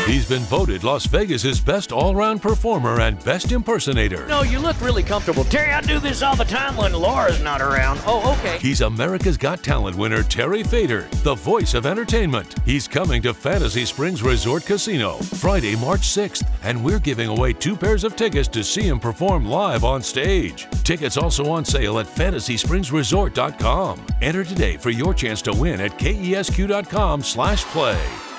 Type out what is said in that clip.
He's been voted Las Vegas's best all-round performer and best impersonator. No, you look really comfortable. Terry, I do this all the time when Laura's not around. Oh, okay. He's America's Got Talent winner Terry Fator, the voice of entertainment. He's coming to Fantasy Springs Resort Casino Friday, March 6th, and we're giving away 2 pairs of tickets to see him perform live on stage. Tickets also on sale at FantasySpringsResort.com. Enter today for your chance to win at KESQ.com/play.